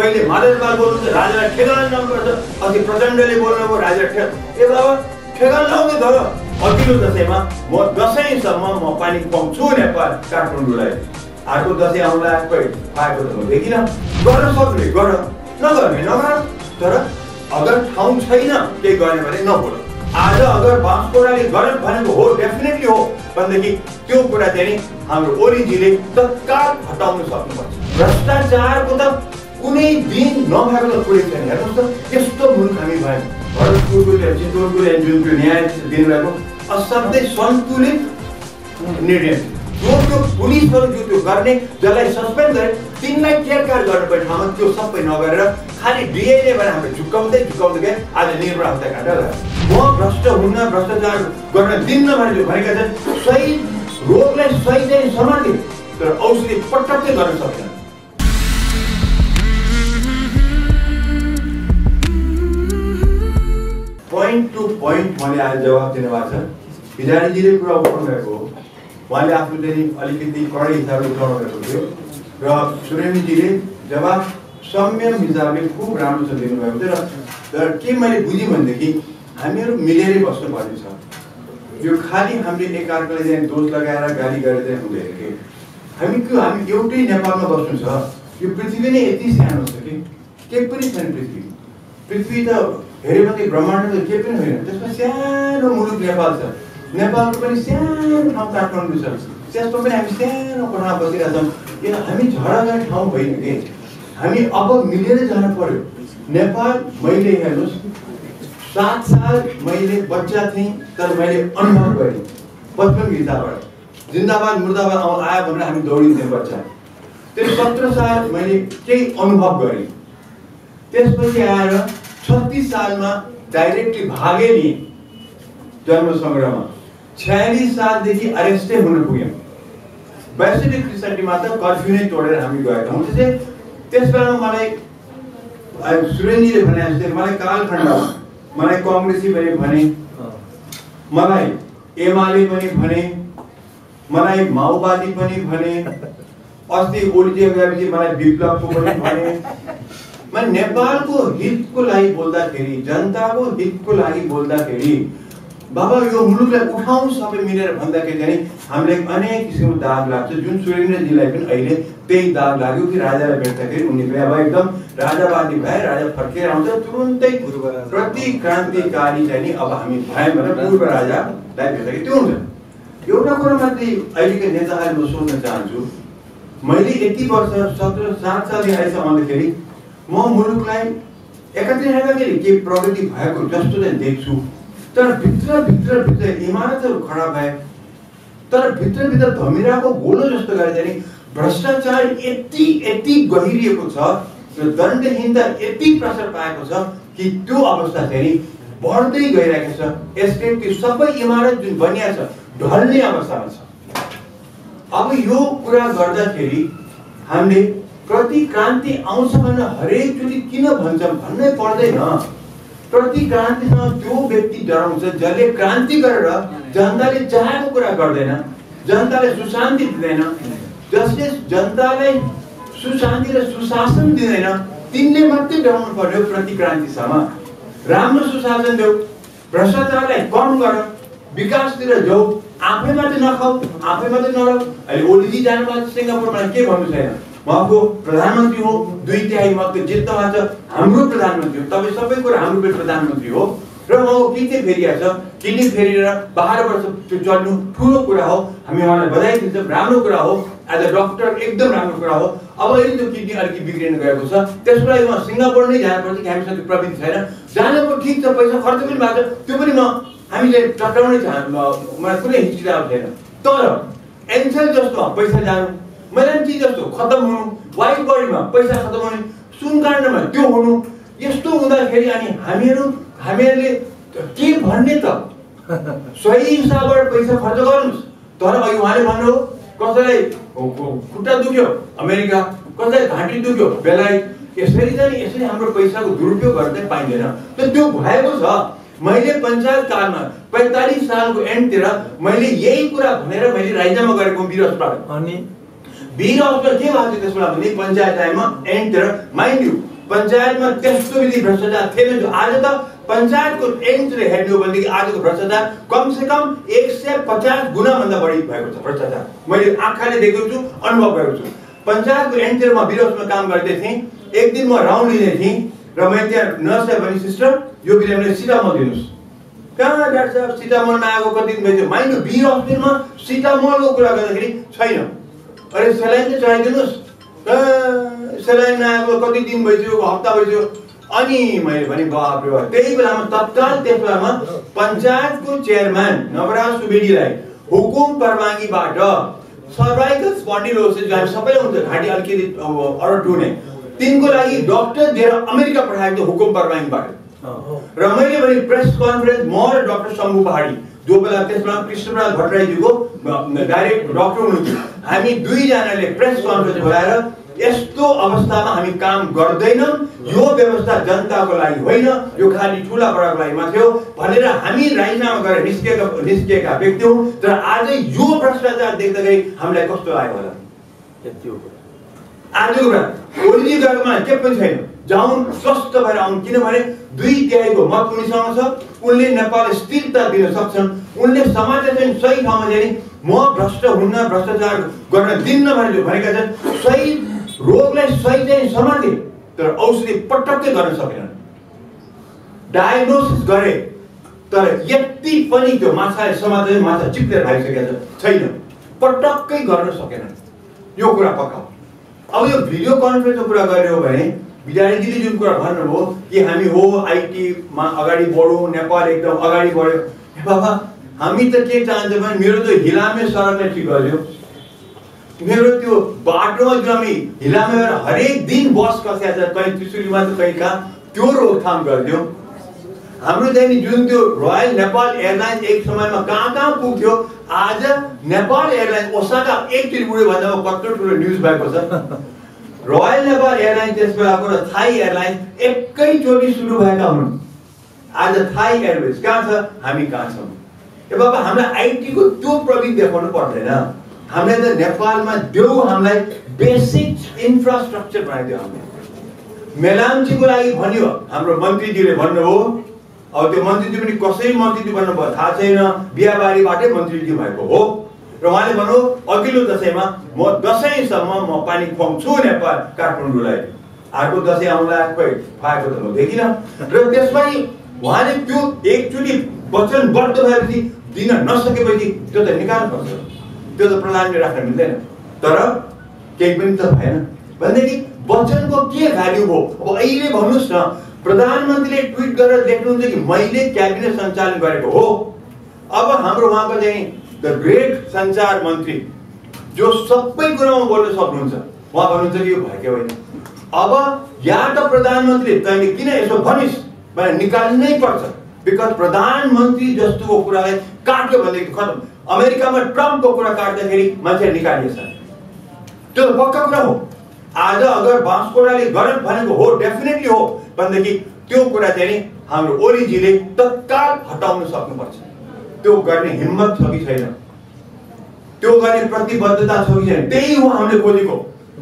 पहिले माधवपाल बोल्नु राजालाई ठेगान लाउनुपर्छ, अघि प्रचण्डले बोल्नुभयो राजा ए बाबा ठेगान लाउने तर अघिल्लो दसैँमा म दसैँसम्म म पानी खुवाउँछु नेपाल काठमाडौँलाई। अर्को दसैँ आउला पाएको त म देखिनँ। गर्न सक्ने गर, नगर्ने नगर। तर अगर ठाउँ छैन केही गर्ने भने नबोल। आज अगर बाँसकोटाले गलत भनेको हो, डेफिनेटली हो भनेदेखि त्यो कुरा चाहिँ हाम्रो ओलीजीले तत्काल हटाउन सक्नुपर्छ। भ्रष्टाचारको त कुनै दिन नभएको त कुरै छैन। हेर्नुहोस् त यस्तो मुलुक हामी भयौँ। भरतपुरको चितवनको जुन न्याय दिनुभएको असाध्यै सन्तुलित निर्णय। जो त्यो पुलिसहरू जो त्यो गर्ने जसलाई सस्पेन्ड गरे तिनलाई केरकार गर्नुपर्ने ठाउँमा त्यो सबै नगरेर खालि डिएले भने हामीले झुक्काउँदै गए। आज निर्भर हत्या काण्ड म भ्रष्ट हुन्न, भ्रष्टाचार गर्न दिन्न भनेर भनेका छन्। सही रोगलाई सही चाहिँ समाते तर औषधि पटक्कै गर्न सक्दैन। पोइन्ट टु पोइन्ट मैले आज जवाब दिनुभएको छ। भिजारीजीले कुरा उठाउनु भएको हो, उहाँले आफ्नो चाहिँ अलिकति कडै हिसाबले उठाउनु भएको थियो र सुरेन्द्रजीले जवाब संयम हिसाबले खुब राम्रोसँग दिनुभएको थियो। र के मैले बुझेँ भनेदेखि हामीहरू मिलेरै बस्नुपर्ने छ। यो खालि हामीले एकअर्कालाई चाहिँ दोष लगाएर गाली गरेर चाहिँ हुँदैन कि हामी एउटै नेपालमा बस्नु छ। यो पृथ्वी नै यति सानो छ कि केही पनि छैन। पृथ्वी त हेऱ्यो भने ब्रह्माण्ड त केही पनि होइन। त्यसमा सानो मुलुक नेपाल छ। नेपालको पनि सानो ठाउँ काठमाडौँ छ। त्यसमा पनि हामी सानो कोठामा बसिरहेका छौँ। यो हामी झगडा गर्ने ठाउँ होइन कि हामी अब मिलेर जानु पर्यो। नेपाल मैले हेर्नुहोस् 7 साल मैले बच्चा थिएँ तर मैले अनुभव गरेँ बचपन गीताबाट जिन्दाबाद मुर्दाबाद आयो भनेर हामी दौडिन्थ्यौँ बच्चा। त्यो 17 साल मैले केही अनुभव गरेँ। त्यसपछि आएर 36 सालमा डाइरेक्टली भागे लिएँ जन्म सङ्ग्रहमा। 46 सालदेखि अरेस्टै हुन पुग्यौँ। 62-63 त कर्फ्यू नै तोडेर हामी गएका हौँ। त्यस बेलामा मलाई सुरेन्द्रजीले भने जस्तै मलाई कालखण्डमा मलाई काङ्ग्रेसी पनि भने, मलाई एमाले पनि भने, मलाई माओवादी पनि भने, अस्ति ओलीजी गएपछि मलाई विप्लवको पनि भने। म नेपालको हितको लागि बोल्दाखेरि, जनताको हितको लागि बोल्दाखेरि बाबा यो मुलुकलाई उठाउँ सबै मिलेर भन्दाखेरि चाहिँ हामीलाई अनेक किसिमको दाग लाग्छ। जुन सुरेन्द्रजीलाई पनि अहिले त्यही दाग लाग्यो कि राजालाई भेट्दाखेरि उनी पनि अब एकदम राजावादी भए, राजा फर्केर आउँछ तुरुन्तै प्रतिक्रान्तिकारी चाहिँ नि अब हामी भयौँ भनेर पूर्व राजालाई भेट्दाखेरि त्यो हुन्छ। एउटा कुरा मात्रै अहिलेका नेताहरूले म सोध्न चाहन्छु, मैले यति वर्ष 7 सालदेखि आइसम्म आउँदाखेरि म मुलुकलाई एकातिर हेर्दाखेरि के प्रगति भएको जस्तो चाहिँ देख्छु। तर भित्र इमारतहरू खडा भए तर भित्र धमिराको गोलो जस्तो गरे चाहिँ भ्रष्टाचार यति गहिरिएको छ र दण्डहीनता यति प्रसार पाएको छ कि त्यो अवस्था चाहिँ बढ्दै गइरहेको छ। एस्टेटको सबै इमारत जुन बनिएको छ ढल्ने अवस्थामा छ। अब यो कुरा गर्दाखेरि हामीले प्रतिक्रान्ति आउँछ भनेर हरेकचोटि किन भन्छौँ भन्नै पर्दैन। प्रतिक्रान्तिसँग त्यो व्यक्ति डराउँछ जसले क्रान्ति गरेर जनताले चाहेको कुरा गर्दैन, जनतालाई सुशान्ति दिँदैन, जसले जनतालाई सुशान्ति र सुशासन दिँदैन तिनले मात्रै डराउनु पर्यो। प्रतिक्रान्तिसँग राम्रो सुशासन देऊ, भ्रष्टाचारलाई कम गर, विकासतिर जाऊ, आफै मात्रै नखाऊ, आफै मात्रै नरौ। अहिले ओलीजी जानुभएको सिङ्गापुरमा के भन्नु छैन, उहाँको प्रधानमन्त्री हो, 2/3 मत जित्नमा छ, हाम्रो प्रधानमन्त्री हो। तपाईँ सबै कुरा हाम्रो प्रधानमन्त्री हो र उहाँको किडनी फेरिएको छ। किडनी फेरेर 12 वर्ष त्यो चल्नु ठुलो कुरा हो। हामी उहाँलाई बधाई दिन्छौँ, राम्रो कुरा हो। एज अ डक्टर एकदम राम्रो कुरा हो। अब अहिले त्यो किडनी अलिकति बिग्रिन गएको छ, त्यसको लागि उहाँ सिङ्गापुर नै जानुपर्छ कि हामीसँग त्यो प्रविधि छैन। जानको ठिक छ, पैसा खर्च पनि भएको छ, त्यो पनि हामीले टटाउनै मलाई कुनै हिचकिचाहरु छैन। तर एनसेल जस्तो पैसा जानु, मेलन्ची जस्तो खत्म हुनु, वाइट बडीमा पैसा खत्म हुने, सुनकाण्डमा त्यो हुनु, यस्तो हुँदाखेरि अनि हामीहरूले के भन्ने त? सही हिसाबबाट पैसा खर्च गर्नुस्। तर अघि उहाँले भन्नु कसैलाई खुट्टा दुख्यो अमेरिका, कसैलाई घाँटी दुख्यो बेलायत, यसरी हाम्रो पैसाको दुरुपयोग गर्दै पाइँदैन। त त्यो भएको छ। मैले पञ्चायत कालमा 45 सालको एन्डतिर मैले यही कुरा भनेर मैले राइजामा गरेको वीर अस्पताल। अनि वीर अस्पताल के भएको थियो त्यसमा भने पञ्चायत टाइममा एन्डतिर माइन्ड यु पञ्चायतमा त्यस्तो विधि भ्रष्टाचार थिएन जो आज त पञ्चायतको एन्ट्री हेर्नु हो भनेदेखि आजको भ्रष्टाचार कमसेकम 150 गुणा भन्दा बढी भएको छ भ्रष्टाचार। मैले आँखाले देखेको छु, अनुभव गरेको छु। पञ्चायतको एन्ट्रीमा विरोधमा काम गर्दै थिएँ। एक दिन म राउन्ड लिँदै थिएँ र मैले त्यहाँ नर्सलाई भने सिस्टर यो बिरामीले सिटामोल दिनुहोस्। कहाँ डाक्टर साहब सिटामोल नआएको कति दिन भइसक्यो। माइन्ड बीर हस्पिटलमा सिटामोलको कुरा गर्दाखेरि छैन। अरे सेलाइन चाहिँ चढाइदिनुहोस्। सेलाइन नआएको कति दिन भइसक्यो, हप्ता भइसक्यो। अनि मैले भने बाप रे बाप। त्यही बेलामा तत्काल त्यस बेलामा पञ्चायतको चेयरम्यान नवराज सुवेदीलाई हुकुम परवानगीबाट सर्वाइकल स्पन्डिलोसिस जो हामी सबैले हुन्छ घाँटी अलिकति अरट हुने तिनको लागि डाक्टर दिएर अमेरिका पठाएको हुकुम परवानगीबाट। र मैले भने प्रेस कन्फरेन्स म र डाक्टर शम्भु पहाडी जो बेला त्यसमा कृष्णप्रसाद भट्टराईजीको डाइरेक्ट डाक्टर हुनुहुन्थ्यो, हामी दुईजनाले प्रेस कन्फरेन्स बोलाएर यस्तो अवस्थामा हामी काम गर्दैनौँ, यो व्यवस्था जनताको लागि होइन, यो खाली ठुला बडाको लागि मात्रै हो भनेर हामी राजीनामा गरेर निस्किएका व्यक्ति हौँ। तर आज यो भ्रष्टाचार देख्दाखेरि हामीलाई कस्तो लाग्यो होला? आजको कुरा ओरिजिन गएकोमा के पनि छैन, जाउन स्वस्थ भएर आउन्। किनभने 2/3 मत उनीसँग छ, उनले नेपाल स्थिरता दिन सक्छन्, उनले समाजलाई चाहिँ सही ठाउँमा चाहिँ म भ्रष्ट हुन्न, भ्रष्टाचार गर्न दिन्न भनेर भनेका छन्। सही रोगलाई सही चाहिँ समाते तर औषधि पटक्कै गर्न सकेनन्। डायग्नोसिस गरे तर यति पनि त्यो माछाले समाते माछा चिप्लेर खाइसकेको छैन, पटक्कै गर्न सकेनन्। यो कुरा पक्का हो। अब यो भिडियो कन्फरेन्सको कुरा गर्यो भने विद्यार्थीले जुन कुरा भन्नुभयो कि हामी हो आइटीमा अगाडि बढौँ, नेपाल एकदम अगाडि बढ्यो। बाबा हामी त के चाहन्छौँ भने मेरो त हिलामे सडकलाई ठिक गर्यो, मेरो त्यो बाटोमा जुन हामी हिलामे हरेक दिन बस कसिया छ, कहीँ त्रिशुलीमा त कहीँ कहाँ, त्यो रोकथाम गरिदियो। हाम्रो चाहिँ जुन त्यो रोयल नेपाल एयरलाइन्स एक समयमा कहाँ कहाँ पुग्थ्यो, आज नेपाल एयरलाइन्स ओसाका एकचोटि उड्यो भन्दा कत्रो ठुलो न्युज भएको छ। रोयल नेपाल एयरलाइन्स त्यस बेलाको र थाई एयरलाइन्स एकैचोटि सुरु भएका हुन्। आज थाई एयरवेज कहाँ छ, हामी कहाँ छौँ? ए बाबा हामीलाई आइटीको त्यो प्रविधि देखाउनु पर्दैन। हामीले त नेपालमा देऊ, हामीलाई बेसिक इन्फ्रास्ट्रक्चर बनाइदियो। हामीले मेलाम्चीको लागि भन्यो, हाम्रो मन्त्रीजीले भन्नुभयो। अब त्यो मन्त्रीजी पनि कसै मन्त्रीजी भन्नुभयो थाहा छैन, बिहाबारीबाटै मन्त्रीजी भएको हो। र उहाँले भन्नु अघिल्लो दसैँमा म दसैँसम्म म पानी खुवाउँछु नेपाल काठमाडौँलाई। अर्को दसैँ आउँला खोइ खुवाएको त म देखिनँ। र त्यसपछि उहाँले त्यो एकचोटि वचनबद्ध भएपछि दिन नसकेपछि त्यो त निकाल्नुपर्छ, त्यो त प्रधानले राख्न मिल्दैन। तर केही पनि त भएन भनेदेखि वचनको के भ्याल्यु हो? अब अहिले भन्नुहोस् न, प्रधानमन्त्रीले ट्विट गरेर लेख्नुहुन्छ कि मैले क्याबिनेट सञ्चालन गरेको हो। अब हाम्रो उहाँको चाहिँ द ग्रेट सञ्चार मन्त्री जो सबै कुरामा बोल्न सक्नुहुन्छ, उहाँ भन्नुहुन्छ कि यो भएकै होइन। अब या त प्रधानमन्त्रीले तैँले किन यसो भनिस् भनेर निकाल्नै पर्छ, बिकज प्रधानमन्त्री जस्तोको कुरालाई काट्यो भनेदेखि खतम। अमेरिकामा ट्रम्पको कुरा काट्दाखेरि मान्छेले निकालिएछ, त्यो पक्का कुरा हो। आज अगर बाँसकोटाले गलत भनेको हो, डेफिनेटली हो भनेदेखि त्यो कुरा चाहिँ हाम्रो ओलीजीले तत्काल हटाउन सक्नुपर्छ। त्यो गर्ने हिम्मत छ कि छैन, त्यो गर्ने प्रतिबद्धता छ कि छैन, त्यही हो हामीले खोजेको।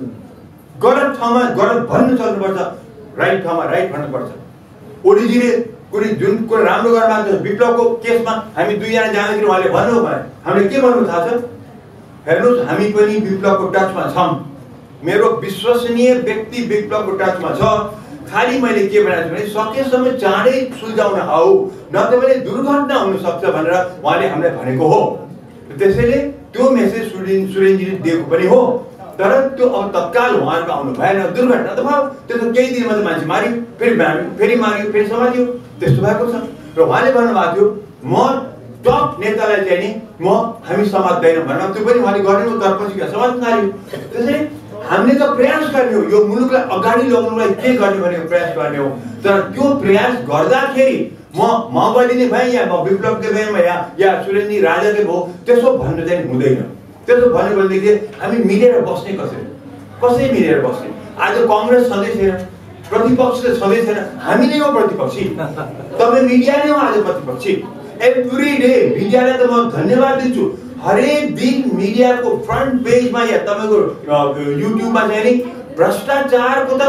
गलत ठाउँमा गलत भन्न सक्नुपर्छ, राइट ठाउँमा राइट भन्नुपर्छ। ओलीजीले कुनै जुन कुरा राम्रो गर्न भएको छ, विप्लवको केसमा हामी दुईजना जाँदाखेरि उहाँले भन्नु भने हामीले के भन्नु थाहा छ? हेर्नुहोस् हामी पनि विप्लवको टचमा छौँ, मेरो विश्वसनीय व्यक्ति विप्लवको टचमा छ। खाली मैले के भनेको छु भने सकेसम्म चाँडै सुल्झाउन आऊ, नत्र भने दुर्घटना हुन सक्छ भनेर उहाँले हामीलाई भनेको हो। त्यसैले त्यो मेसेज सुरेनजीले दिएको पनि हो। तर त्यो अब तत्काल उहाँहरूको आउनु भएन, दुर्घटना त भयो, त्यो त केही दिनमा त मान्छे मार्यो, फेरि मार्यो, फेरि समात्यो, त्यस्तो भएको छ। र उहाँले भन्नुभएको थियो म टप नेतालाई चाहिँ नि हामी समात्दैनौँ भनेर, त्यो पनि उहाँले गर्नु, तर पछि समात्न थाल्यो। त्यसैले हामीले त प्रयास गर्ने हो, यो मुलुकलाई अगाडि लगाउनुलाई के गर्ने भनेको प्रयास गर्ने हो। तर त्यो प्रयास गर्दाखेरि म माओवादी नै भएँ या म विप्लवकै भएँ या सुरेन्द्र राजाकै भयो, त्यसो भन्नु चाहिँ हुँदैन। त्यसो भन्यो भनेदेखि हामी मिलेर बस्ने कसै मिलेर बस्ने। आज कङ्ग्रेस छँदै छैन, प्रतिपक्ष त छँदै छैन, हामी नै हो प्रतिपक्षी, तपाईँ मिडिया नै हो आज प्रतिपक्षी। एभ्री डे मिडियालाई त म धन्यवाद दिन्छु। हरेक दिन मिडियाको फ्रन्ट पेजमा या तपाईँको युट्युबमा चाहिँ नि भ्रष्टाचारको त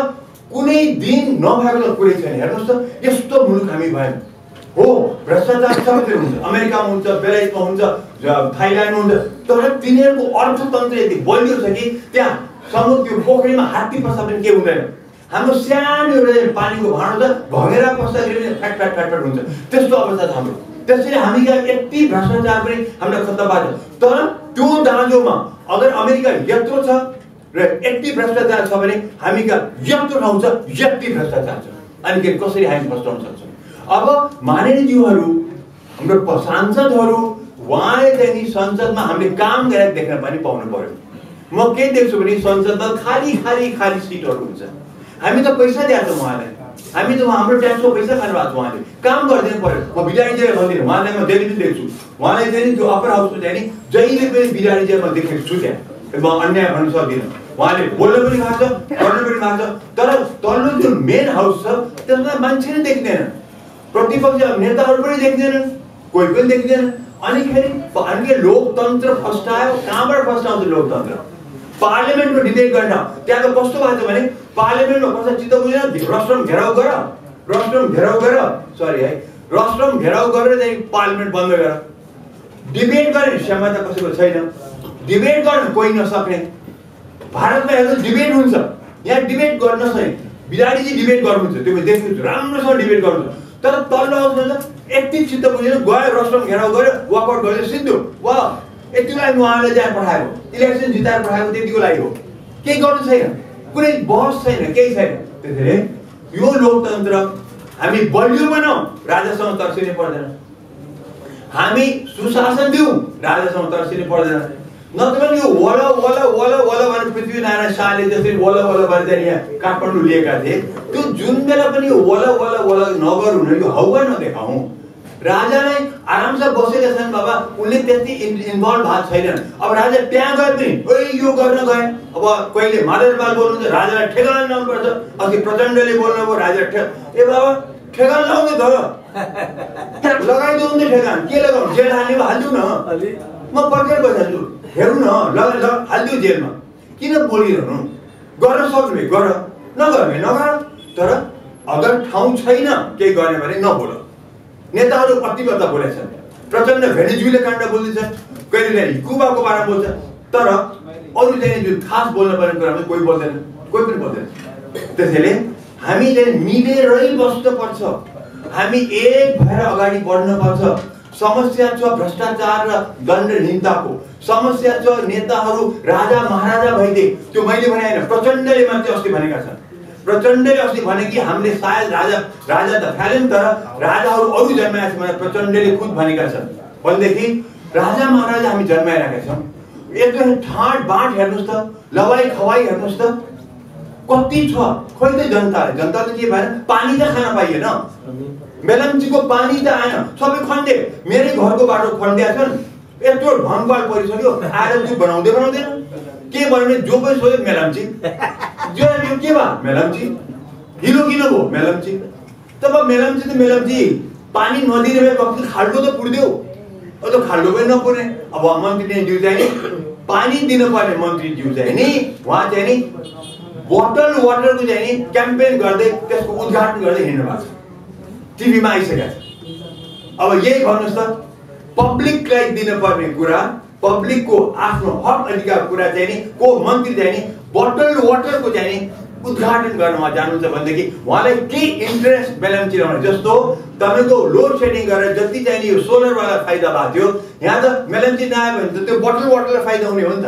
कुनै दिन नभएको त कुरै छैन। हेर्नुहोस् त, यस्तो मुलुक हामी भयौँ हो। भ्रष्टाचार सबैतिर हुन्छ, अमेरिकामा हुन्छ, बेलायतमा हुन्छ, थाइल्यान्डमा हुन्छ, तर तिनीहरूको अर्थतन्त्र यति बलियो छ कि त्यहाँ समुद्र पोखरीमा हात्ती पस्दा पनि के हुँदैन। हाम्रो सानो एउटा पानीको भाँडो त भगेर पस्दाखेरि पनि फ्याट फ्याट फ्याट फ्याट हुन्छ, त्यस्तो अवस्था छ हाम्रो। त्यसैले हामी कहाँ यति भ्रष्टाचार पनि हामीलाई खत्तम भएको छ। तर त्यो दाँजोमा अगर अमेरिका यत्रो छ र यति भ्रष्टाचार छ भने हामी कहाँ यत्रो ठाउँ छ, यति भ्रष्टाचार छ, अनि के कसरी हामी भ्रष्टाउन सक्छौँ? अब माननीयज्यूहरू, हाम्रो सांसदहरू, उहाँले चाहिँ नि संसदमा हामीले काम गरेर देख्न पनि पाउनु पर्यो। म के देख्छु भने संसदमा खाली खाली खाली सिटहरू हुन्छ। हामी त पैसा दिएको छौँ उहाँलाई, हामी त हाम्रो ट्याक्सको पैसा खानु भएको छ, उहाँले काम गरिदिनु पर्यो। म बिरानी जेल भन्दिनँ, उहाँलाई म डेली देख्छु, उहाँलाई चाहिँ नि त्यो अप्पर हाउसमा चाहिँ नि जहिले पनि बिरानी जेलमा देखेको छु। त्यहाँ म अन्याय भन्न सक्दिनँ, उहाँले बोल्न पनि भएको छ, गर्न पनि भएको छ। तर तल्लो जुन मेन हाउस छ त्यसमा मान्छे नै देखिँदैन, प्रतिपक्ष नेताहरू पनि देखिँदैनन्, कोही पनि देखिँदैन। अनि फेरि हामीले लोकतन्त्र फस्टायो। कहाँबाट फस्टाउँछ लोकतन्त्र? पार्लियामेन्टको डिबेट गर्न। त्यहाँ त कस्तो भएको छ भने पार्लियामेन्टमा कसै चित्त बुझेन, रस्ट्रम घेराउ गर, रस्ट्रम घेराउ गर, सरी है, रस्ट्रम घेराउ गरेर चाहिँ पार्लियामेन्ट बन्द गर। डिबेट गर्ने क्षमता कसैको छैन, डिबेट गर्न कोही नसक्ने। भारतमा हेर्नु डिबेट हुन्छ, यहाँ डिबेट गर्न सक्ने बिराडीजी डिबेट गर्नुहुन्छ, त्यो देख्छु राम्रोसँग डिबेट गर्नुहुन्छ। तर तल्लो हाउसमा यति चित्त बुझेन, गयो रस्ट्रम घेराउ गर्यो, वाकआउट गर्यो, सिद्धो वा यतिको लागि उहाँले त्यहाँ पठाएको, इलेक्सन जिताएर पठाएको त्यतिको लागि हो। केही गर्नु छैन, कुनै बहस छैन, केही छैन। त्यसैले यो लोकतन्त्र हामी बलियो बनाऊ, राजासँग तर्सिनु पर्दैन। हामी सुशासन दिउँ, राजासँग तर्सिनु पर्दैन। नत्र यो वल वल वल वल भनेर पृथ्वीनारायण शाहले जसरी वल वल भनेर यहाँ काठमाडौँ लिएका थिए, त्यो जुन बेला पनि यो वल वल वल नगरौँ न, यो हौवा नदेखाउँ। राजालाई आरामसे बसेका छन् बाबा, उनले त्यति इन्भल्भ भएको छैनन्। अब राजा त्यहाँ गए पनि ओइ यो गर्न गए। अब कहिले माधवपाल बोल्नुहुन्छ, राजालाई ठेगान लाउनुपर्छ। अघि प्रचण्डले बोल्नुभयो, राजा ए बाबा ठेगान लाउने त लगाइदिउँ नि ठेगान, के लगाउनु? जेल हाल्ने हालिदिउँ न, म पर्खेर बसिहाल्छु, हेरौँ न, हालिदिउँ जेलमा। किन बोलिरहनु? गर्न सक्ने गर, नगर्ने नगर। तर अगर ठाउँ छैन केही गर्ने भने नबोल। नेताहरू कतिपल्ट बोलेका छन्, प्रचण्ड भेनेजुएला काण्ड बोल्दैछन्, कहिले कुबाको बारेमा बोल्छ, तर अरू चाहिँ जुन खास बोल्न पर्ने कुरामा कोही बोल्दैन, कोही पनि बोल्दैन। त्यसैले हामी चाहिँ मिलेरै बस्नुपर्छ, हामी एक भएर अगाडि बढ्नुपर्छ। समस्या छ भ्रष्टाचार र दण्डहीनताको, समस्या छ नेताहरू राजा महाराजा भइदिए। त्यो मैले भने होइन, प्रचण्डले मात्रै अस्ति भनेका छन्। प्रचण्डले अस्ति भने कि हामीले सायद राजा त फ्याल्यौँ, तर राजाहरू अरू जन्माएका छन् भनेर प्रचण्डले खुद भनेका छन्। भनेदेखि राजा महाराजा हामी जन्माइरहेका छौँ। एकदम ठाँट बाँट हेर्नुहोस् त, लवाई खवाई हेर्नुहोस् त, कति छ। खोइ त जनताले के भएन, पानी त खान पाइएन। मेलम्चीको पानी त आएन, सबै खण्डे। मेरै घरको बाटो खण्डिया छन्, यत्रो भङ्गवाल परिसक्यो, आएर त्यो बनाउँदै बनाउँदैन। के भन्यो जो पनि सोध्यो मेलम्ची, जो के भयो मेलम्ची, हिलो किन भयो मेलम्ची। तब मेलम्ची त मेलम्ची, पानी नदिने भए कति खाल्डो त पुर्दियो, अब त खाल्डो पनि नपुर्ने। अब मन्त्रीज्यू चाहिँ नि पानी दिनुपर्ने मन्त्रीज्यू चाहिँ नि उहाँ चाहिँ नि बोटल वाटरको चाहिँ नि क्याम्पेन गर्दै त्यसको उद्घाटन गर्दै हिँड्नु भएको छ, टिभीमा आइसकेको छ। अब यही भन्नुहोस् त, पब्लिकलाई दिनुपर्ने कुरा, पब्लिकको आफ्नो हक अधिकारको कुरा चाहिँ नि को मन्त्री चाहिँ नि बोटल वाटरको चाहिँ नि उद्घाटन गर्नमा जानुहुन्छ भनेदेखि उहाँलाई के इन्ट्रेस्ट मेलम्ची ल्याउने। जस्तो तपाईँको लोड सेडिङ गरेर जति चाहिँ यो सोलरवाला फाइदा भएको थियो, यहाँ त मेलम्ची नआयो भने त त्यो बोटल वाटरलाई फाइदा हुने हो नि त।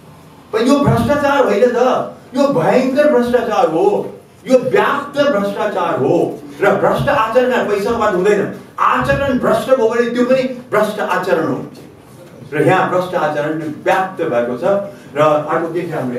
यो भ्रष्टाचार होइन त, यो भयङ्कर भ्रष्टाचार हो, यो व्याप्त भ्रष्टाचार हो। र भ्रष्ट आचरणमा पैसा बात हुँदैन, आचरण भ्रष्ट भयो भने त्यो पनि भ्रष्ट आचरण हो। र यहाँ भ्रष्ट आचरण व्याप्त भएको छ। र अर्को के छ हाम्रो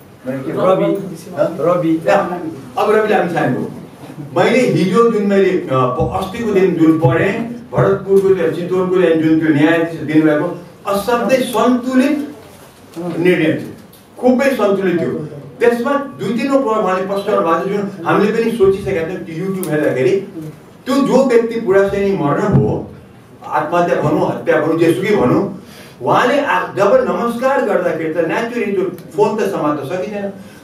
रवि, अब रविले हामी छानेको। मैले हिजो जुन मैले अस्तिको दिन जुन पढेँ, भरतपुरको चितवनको जुन त्यो न्यायाधीश दिनुभएको असाध्यै सन्तुलित निर्णय थियो, खुबै सन्तुलित थियो। त्यसमा दुई तीनवटा कुरा उहाँले प्रश्न भएको जुन हामीले पनि सोचिसकेका थियौँ। त्यो युट्युब हेर्दाखेरि त्यो जो व्यक्ति बुढासेनी मर्न भयो, आत्महत्या भनौँ, हत्या भनौँ, जेसुकै भनौँ, उहाँले जब नमस्कार गर्दाखेरि त नेचुरली त्यो फोन त समात्न सकिँदैन।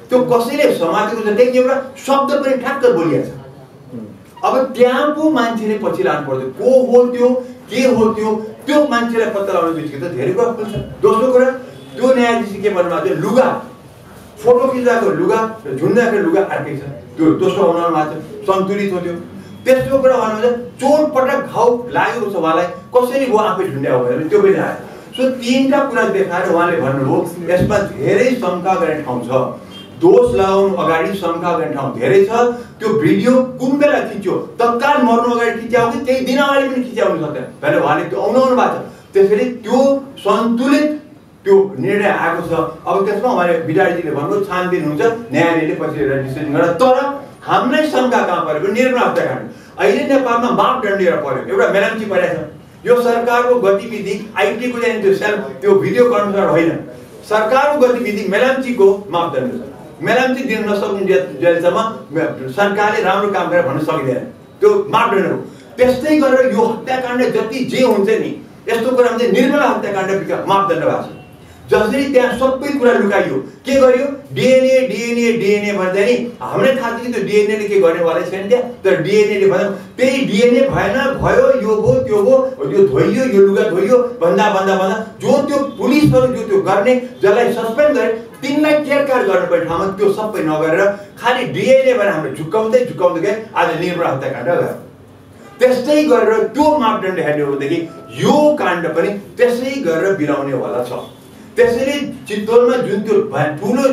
त्यो कसैले समातेको छ त्यही एउटा शब्द पनि ठ्याक्क बोलिएको छ। अब त्यहाँ पो मान्छेले पछि लानु पर्छ को हो त्यो के हो त्यो मान्छेलाई पत्ता लगाउने बिचको त धेरै कुरा खोल्छ। दोस्रो कुरा त्यो न्यायाधीश के भन्नुभएको थियो लुगा फोटो खिच्दाको लुगा झुन्डाको लुगा अर्कै छ त्यो दोस्रो अनुमान भएको छ सन्तुलित हो त्यो। तेस्रो कुरा भन्नुहुन्छ चोटपटक घाउ लागेको छ उहाँलाई कसरी वो आफै झुन्ड्यायो भने त्यो पनि आयो। सो तीनटा कुरा देखाएर उहाँले भन्नुभयो यसमा धेरै शङ्का गर्ने ठाउँ छ, दोष लगाउनु अगाडि शङ्का गर्ने ठाउँ धेरै छ। त्यो भिडियो कुन बेला खिच्यो तत्काल मर्नु अगाडि खिच्याउ कि त्यही दिन अगाडि पनि खिच्याउनु सक्दैन भनेर उहाँले त्यो आउनु भएको छ। त्यसैले त्यो सन्तुलित त्यो निर्णय आएको छ। अब त्यसमा उहाँले विद्यार्थीले भन्नु छानबिन हुन्छ न्यायालयले पछि डिसिजन गर्छ। तर हामीलाई शङ्का कहाँ परेको निर्मला हत्याकाण्ड अहिले नेपालमा मापदण्ड पऱ्यो एउटा मेलम्ची परेको छ। यो सरकारको गतिविधि आइटीको त्यो भिडियो कन्फरेन्स होइन सरकारको गतिविधि मेलम्चीको मापदण्ड छ। मेलम्ची दिन नसक्ने जेलसम्म सरकारले राम्रो काम गरेर भन्न सकिँदैन त्यो मापदण्ड हो। त्यस्तै गरेर यो हत्याकाण्ड जति जे हुन्छ नि यस्तो कुरामा चाहिँ निर्मला हत्याकाण्ड मापदण्ड भएको छ। जसरी त्यहाँ सबै कुरा लुकाइयो के गर्यो डिएनए डिएनए डिएनए भन्दा नि हामीलाई थाहा छ कि त्यो डिएनएले के गर्नेवाला छैन त्यहाँ। तर डिएनएले भन्दा त्यही डिएनए भएन भयो यो भयो त्यो भयो यो धोइयो यो लुगा धोइयो भन्दा भन्दा भन्दा जो त्यो पुलिसहरू जो त्यो गर्ने जसलाई सस्पेन्ड गरे तिनलाई केयरकार गर्नुपर्ने ठाउँमा त्यो सबै नगरेर खालि डिएनए भनेर हामीले झुक्काउँदै झुक्काउँदै गए आज निर्मला हत्याकाण्ड गयो। त्यस्तै गरेर त्यो मापदण्ड हेर्ने हो भनेदेखि यो काण्ड पनि त्यसै गरेर बिराउनेवाला छ। त्यसैले चितवनमा जुन त्यो ठुलो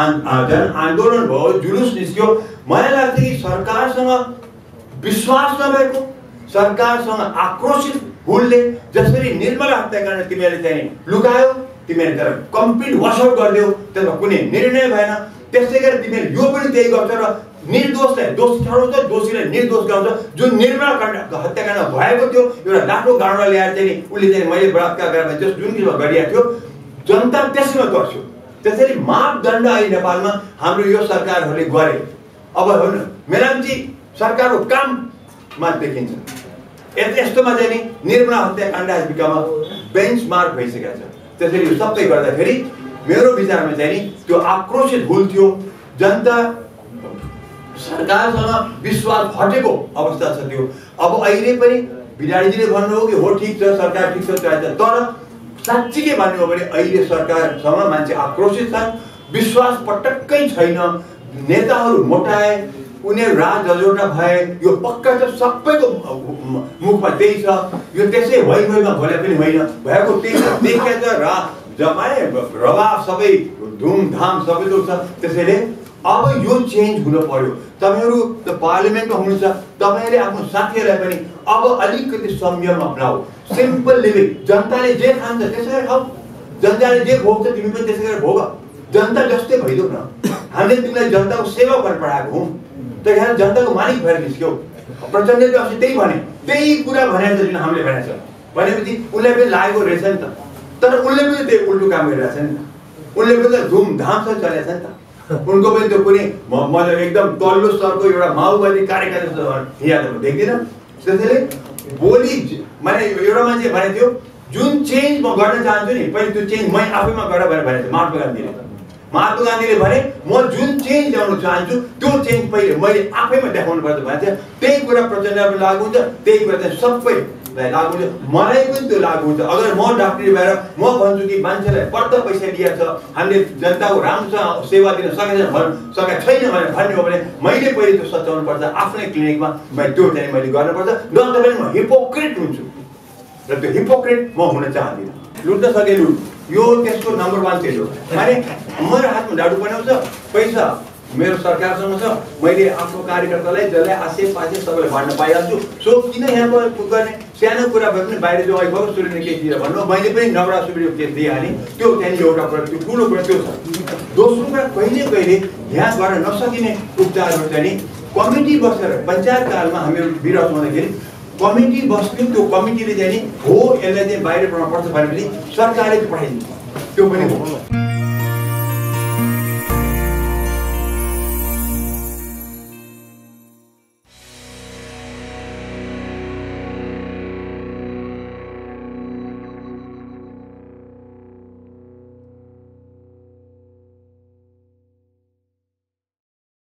आन्दोलन भयो जुलुस निस्क्यो मलाई लाग्छ कि सरकारसँग विश्वास नभएको सरकारसँग आक्रोशित हुलले जसरी निर्मला हत्याकाण्ड तिमीहरूले चाहिँ लुकायो तिमीहरूले त्यसलाई कम्प्लिट वासआउट गरिदियो त्यसमा कुनै निर्णय भएन। त्यसै गरी तिमीहरूले यो पनि त्यही गर्छ र निर्दोषलाई दोष ठहराउँछ दोषीलाई निर्दोष गराउँछ। जुन निर्मला हत्याकाण्ड भएको थियो एउटा लाठो गाडा ल्याएर चाहिँ उसले चाहिँ मैले बलात्कार गरेर जस जुन किसिममा गरिएको थियो जनता त्यसैमा गर्छु। त्यसैले मापदण्ड अहिले नेपालमा हाम्रो यो सरकारहरूले गरे अब होइन मेलम्ची सरकारको काममा देखिन्छ। यस्तोमा चाहिँ नि निर्मला हत्याकाण्ड बिकामा बेन्चमार्क भइसकेको छ। त्यसैले यो सबै गर्दाखेरि मेरो विचारमा चाहिँ नि त्यो आक्रोशित हुल थियो जनता सरकारसँग विश्वास हटेको अवस्था छ त्यो। अब अहिले पनि विद्यार्थीले भन्नुभयो कि हो ठिक छ सरकार ठिक छ तर साँच्ची के भन्नु हो भने अहिले सरकारसँग मान्छे आक्रोशित छन् विश्वास पटक्कै छैन। नेताहरू मोटाए उनीहरू राजअजोटा भए यो पक्का त सबैको मुखमा त्यही छ। यो त्यसै भइमा भोलि पनि होइन भएको त्यही छ देखेर जमाए रवाब सबै धुमधाम सबै छ। त्यसैले अब यो चेन्ज हुन पर्यो। तपाईहरु त पार्लिमेन्टमा हुनुहुन्छ तपाईहरुले आफ्नो साथीहरुलाई पनि अब अलिकति संयम अपनाऊ सिम्पल लिभिङ। जनताले जे खान्छ त्यसै खाऊ जनताले जे भोग्छ तिमी पनि त्यसै गरेर भोग। जनता जस्तै भइदेऊ न। हामीले तिमीलाई जनताको सेवा गर्न पठाएको हौ त्यही जनताको मालिक भएर निस्क्यौ। प्रचण्डले अस्ति त्यही भने त्यही कुरा भनेर जुन हामीले भनेछ भनेपछि उनलाई पनि लागेको रहेछ नि त। तर उनले पनि त्यही उल्टो काम गरिरहेछ नि त। उनले पनि धुमधामसँग चलेछ नि त। उनको पनि त्यो कुनै मतलब एकदम तल्लो स्तरको एउटा माओवादी कार्यकर्ता जस्तो यहाँ देख्दिन। त्यसैले भोलि माने एउटा मान्छे भनेको थियो जुन चेन्ज म गर्न चाहन्छु नि पहिले त्यो चेन्ज मै आफैमा गर भनेर भनेको महात्मा गान्धीले। महात्मा गान्धीले भने म जुन चेन्ज ल्याउन चाहन्छु त्यो चेन्ज पहिले मैले आफैमा देखाउनु पर्छ भनेको थियो। त्यही कुरा प्रचण्डलाई लागु हुन्छ त्यही कुरा चाहिँ सबैलाई लागु हुन्छ मलाई पनि त्यो लागु हुन्छ। अगर म डाक्टरी भएर म भन्छु कि मान्छेलाई बढ्द पैसा दिएको छ हामीले जनताको राम्रोसँग सेवा दिन सकेका छैन भनेर भन्ने हो भने मैले पहिले त्यो सच्याउनु पर्छ आफ्नै क्लिनिकमा त्यो चाहिँ मैले गर्नुपर्छ। नत्र भने म हिपोक्रेट हुन्छु र त्यो हिपोक्रेट म हुन चाहदिनँ। लुट्न सके लुट यो त्यसको नम्बर 1 त्यही हो। माने मेरो हातमा डाडु बनाउँछ पैसा मेरो सरकारसँग छ मैले आफ्नो कार्यकर्तालाई जसलाई आसेपासे सबैलाई भन्न पाइहाल्छु। सो किन यहाँ गर्ने सानो कुरा भए पनि बाहिर जो आइगयो सुरुले केही दिएर भन्नु मैले पनि नवरा सुबिरको केस दिइहालेँ। त्यो त्यहाँनिर एउटा कुरा त्यो ठुलो कुरा त्यो छ। दोस्रो कुरा कहिले कहिले यहाँ गर्न नसकिने उपचारहरू चाहिँ नि कमिटी बसेर पञ्चायत कालमा हामीहरू विरोध हुँदाखेरि कमिटी बस्यो त्यो कमिटीले चाहिँ नि हो यसलाई चाहिँ बाहिर पठाउनु पर्छ भनेपछि सरकारले पठाइदिन्छ त्यो पनि हो।